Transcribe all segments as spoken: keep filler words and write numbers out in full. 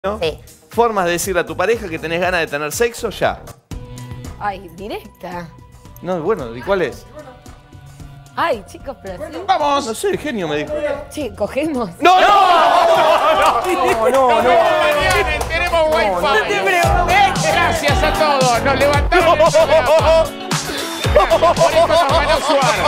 ¿no? Sí. Formas de decirle a tu pareja que tenés ganas de tener sexo ya. Ay, directa. No, bueno, ¿y cuál es? Ay, chicos, pero así. ¡Vamos! No sé, el genio me dijo. Che, cogemos. ¡No, no! ¡No, no, no! Tenemos wifi. No te preocupes. Gracias a todos. Nos levantamos el programa. Por eso nos ganó Suar.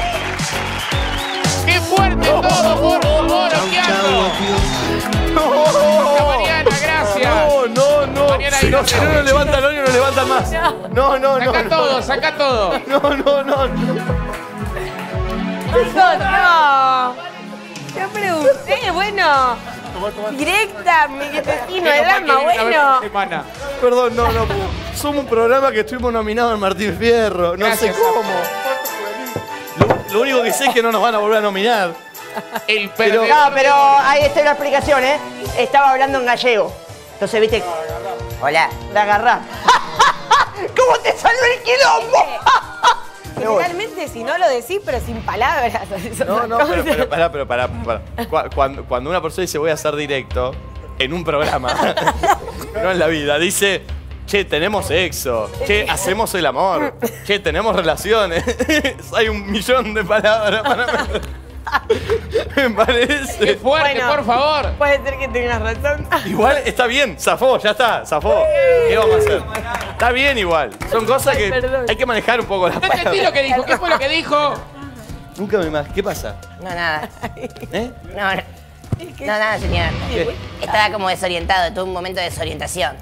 ¡Qué fuerte todo, por favor, Okiato! Hasta mañana, gracias. No, no, no. Mañana Si hay no, noche. si no nos levantan el hoyo, no levantan más. No, no, no. Saca no. todo, saca todo. No, no, no. Chicos, no. Yo pregunté, bueno. Directa, mi destino de dama, bueno. Semana. Perdón, no, no. Somos un programa que estuvimos nominados en Martín Fierro. No Gracias, sé cómo. Lo, lo único que sé es que no nos van a volver a nominar. El Pero- perdedor. No, pero ahí está la explicación, ¿eh? Estaba hablando en gallego. Entonces, viste. Hola. La agarrás. ¿Cómo te salió el quilombo? Generalmente, si no lo decís, pero sin palabras. es No, otra no, cosa. pero, pero pará, pero pará, pará. Cu- Cuando, cuando una persona dice voy a hacer directo en un programa, no en la vida, dice, che, tenemos sexo, che, hacemos el amor, che, tenemos relaciones. Hay un millón de palabras para mí. Me ¡Qué parece. fuerte, Bueno. por favor! Puede ser que tengas razón. Igual está bien, zafó, ya está, zafó. ¿Qué vamos a hacer? Está bien igual. Son cosas que Perdón. hay que manejar un poco las No entendí palabras. lo que dijo. ¿Qué fue lo que dijo? Nunca me imaginé. ¿Qué pasa? No, nada. ¿Eh? No, no. No, nada, señor. ¿Qué? Estaba como desorientado, tuve un momento de desorientación.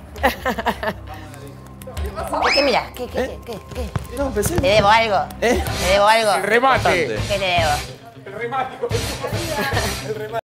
¿Qué, qué mira? ¿Qué, qué, ¿Eh? qué, qué, qué? No, pensé. ¿Le debo algo? ¿Eh? ¿Le debo algo? El remate. Bastante. ¿Qué le debo? El remate.